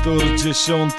Sektor 10.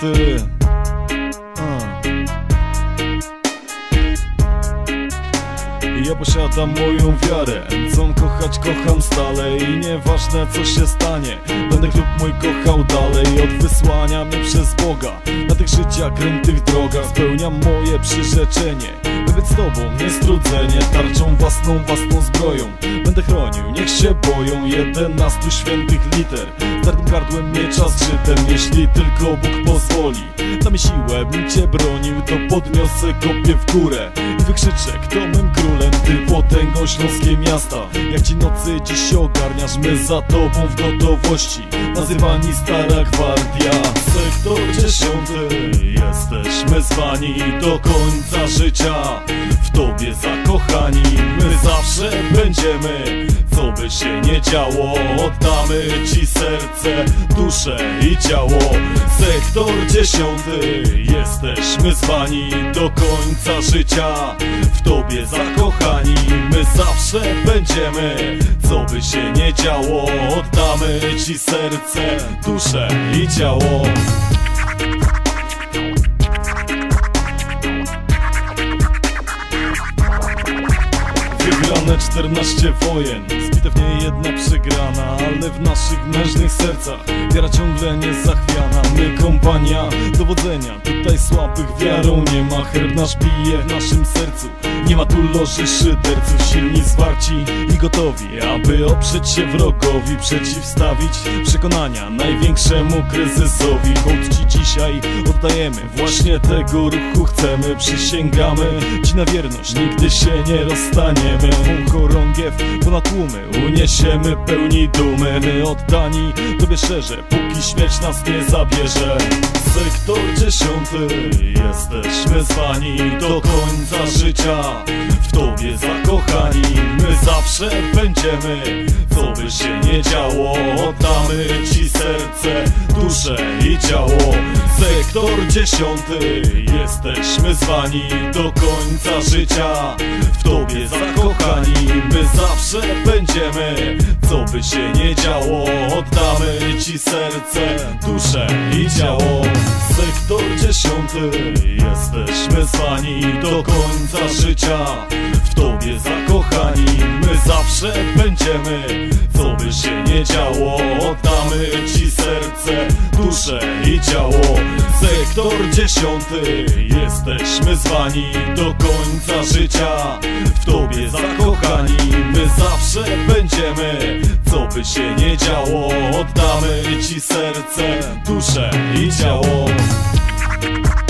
Ja posiadam moją wiarę, chcą kochać, kocham stale i nieważne co się stanie, będę klub mój kochał dalej. Od wysłania mnie przez Boga na tych życia krętych drogach spełniam moje przyrzeczenie, by być z tobą niestrudzenie. Tarczą własną zbroją będę chronił, niech się boją 11 świętych liter. Twardym gardłem miecza zżytem, jeśli tylko Bóg pozwoli. Da mi siłę, bym cię bronił, to podniosę kopię w górę i wykrzyczę, kto mym królem, ty potęgą śląskie miasta. Jak ci nocy dziś ogarniasz, my za tobą w gotowości, nazywani Stara Gwardia. Sektor 10. Jesteśmy zwani do końca życia, w tobie zakochani, my zawsze będziemy. Co by się nie działo, oddamy ci serce, duszę i ciało. Sektor 10. Jesteśmy zwani do końca życia, w tobie zakochani, my zawsze będziemy. Co by się nie działo, oddamy ci serce, duszę i ciało. Wygrane 14 wojen, zbite w niej jedna przegrana, ale w naszych mężnych sercach wiara ciągle niezachwiana. My kompania dowodzenia, tutaj słabych wiarą nie ma. Herb nasz bije w naszym sercu, nie ma tu loży szyderców. Silni, zwarci i gotowi, aby oprzeć się wrogowi, przeciwstawić przekonania największemu kryzysowi. Hołd ci dzisiaj oddajemy, właśnie tego ruchu chcemy. Przysięgamy ci na wierność, nigdy się nie rozstaniemy. Chorągiew ponad tłumy uniesiemy pełni dumy. My oddani tobie szczerze, póki śmierć nas nie zabierze. Sektor 10. Jesteśmy zwani do końca życia, w tobie zakochani, my zawsze będziemy. Co by się nie działo, oddamy ci serce, duszę i ciało. Sektor 10. Jesteśmy zwani do końca życia, w tobie zakochani, my zawsze będziemy. Co by się nie działo, oddamy ci serce, duszę i ciało. Sektor 10. Jesteśmy zwani do końca życia, w tobie zakochani, my zawsze będziemy. Co by się nie działo, oddamy ci serce, duszę i ciało. Sektor 10. Jesteśmy zwani do końca życia, w tobie zakochani, my zawsze będziemy. Co by się nie działo, oddamy ci serce, duszę i ciało.